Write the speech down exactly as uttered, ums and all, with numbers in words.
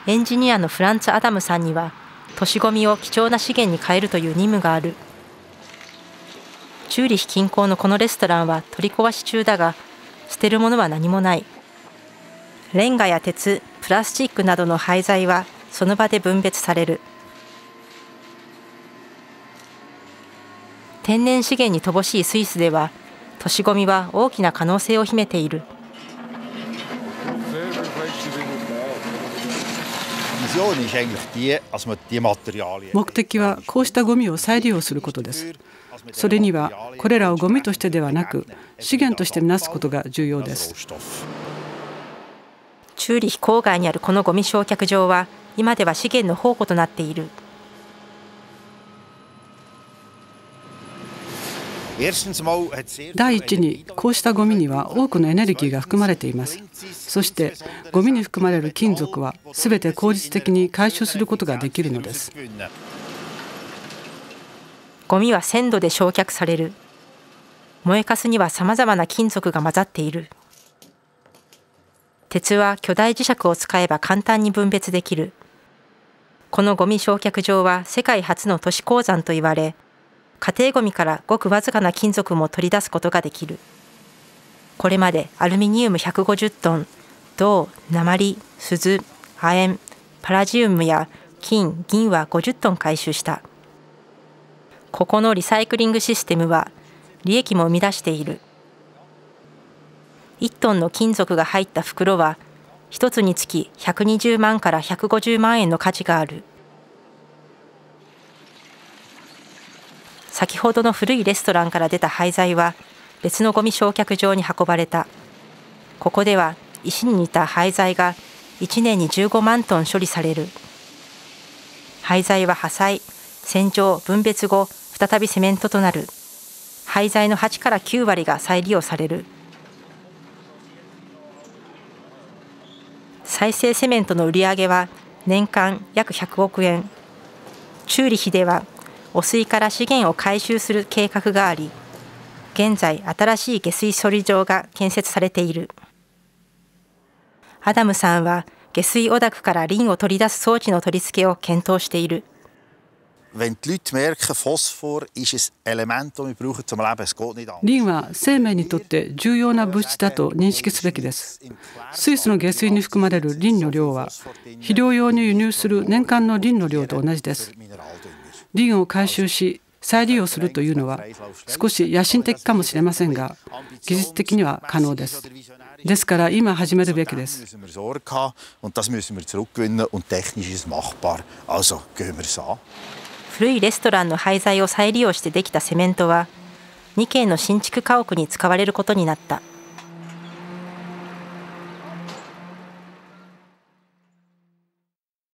エンジニアのフランツ・アダムさんには、都市ゴミを貴重な資源に変えるという任務がある。チューリヒ近郊のこのレストランは取り壊し中だが、捨てるものは何もない。レンガや鉄、プラスチックなどの廃材はその場で分別される。天然資源に乏しいスイスでは、都市ゴミは大きな可能性を秘めている。 目的はこうしたゴミを再利用することです。それにはこれらをゴミとしてではなく資源として見なすことが重要です。 チューリヒ郊外にあるこのゴミ焼却場は今では資源の宝庫となっている。 第一に、こうしたゴミには多くのエネルギーが含まれています。そしてゴミに含まれる金属はすべて効率的に回収することができるのです。 ゴミは鮮度で焼却される。燃えかすにはさまざまな金属が混ざっている。鉄は巨大磁石を使えば簡単に分別できる。このゴミ焼却場は世界初の都市鉱山と言われ、家庭ゴミからごくわずかな金属も取り出すことができる。これまでアルミニウムひゃくごじゅっトン、銅、鉛、錫、亜鉛、パラジウムや金、銀はごじゅっトン回収した。ここのリサイクリングシステムは利益も生み出している。いちトンの金属が入った袋はひとつにつきひゃくにじゅうまんからひゃくごじゅうまんえんの価値がある。先ほどの古いレストランから出た廃材は別のゴミ焼却場に運ばれた。ここでは石に似た廃材がいちねんにじゅうごまんトン処理される。廃材は破砕、洗浄、分別後、再びセメントとなる。廃材のはちからきゅうわりが再利用される。再生セメントの売り上げは年間約ひゃくおくえん。チューリヒでは汚水から資源を回収する計画があり、現在新しい下水処理場が建設されている。アダムさんは下水汚濁からリンを取り出す装置の取り付けを検討している。 リンは生命にとって重要な物質だと認識すべきです。スイスの下水に含まれるリンの量は、肥料用に輸入する年間のリンの量と同じです。リンを回収し再利用するというのは少し野心的かもしれませんが、技術的には可能です。ですから今始めるべきです。 古いレストランの廃材を再利用してできたセメントはにけんの新築家屋に使われることになった。